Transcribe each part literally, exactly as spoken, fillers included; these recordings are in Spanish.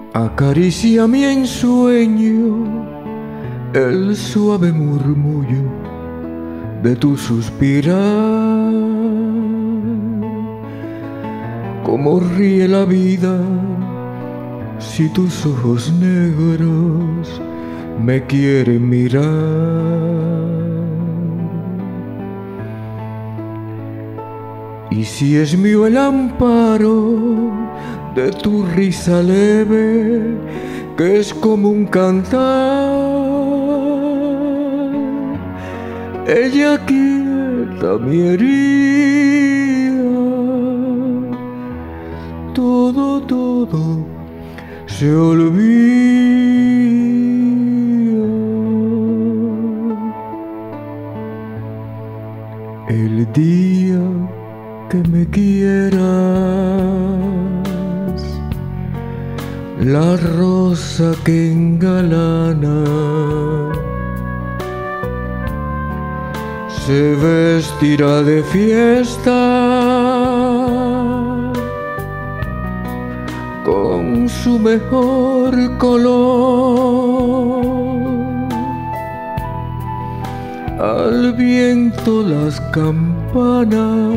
Acaricia mi ensueño el suave murmullo de tu suspirar. Cómo ríe la vida si tus ojos negros me quieren mirar. Y si es mío el amparo de tu risa leve, que es como un cantar, ella quieta mi herida, todo, todo se olvida. El día que me quieras, la rosa que engalana se vestirá de fiesta con su mejor color. Al viento las campanas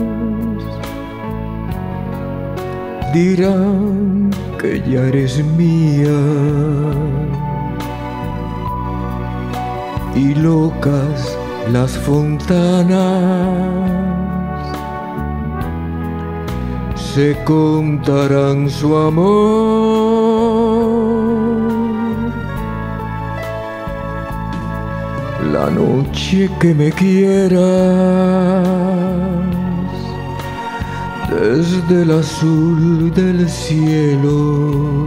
dirán que ya eres mía, y locas las fontanas se contarán su amor. La noche que me quieras, desde el azul del cielo,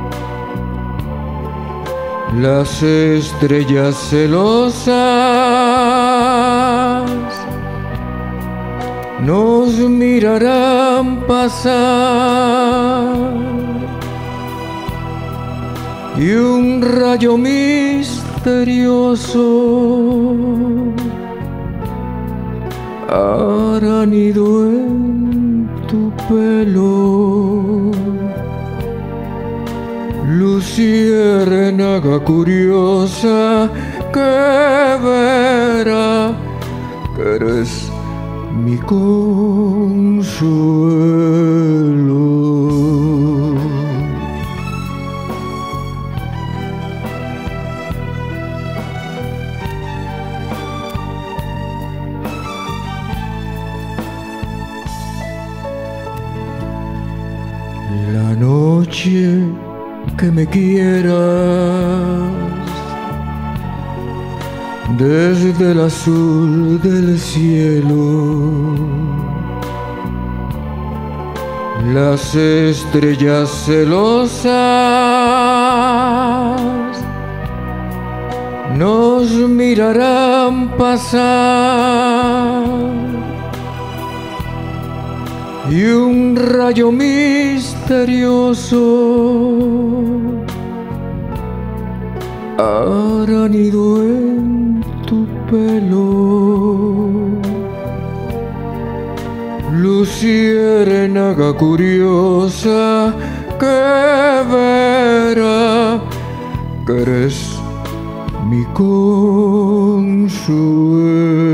las estrellas celosas nos mirarán pasar, y un rayo misterioso hará nido en tu pelo. Luciérnaga curiosa que verá que eres mi consuelo. La noche que me quieras, desde el azul del cielo, las estrellas celosas nos mirarán pasar, y un rayo misterioso hará nido en tu pelo. Luciérnaga curiosa que verá que eres mi consuelo.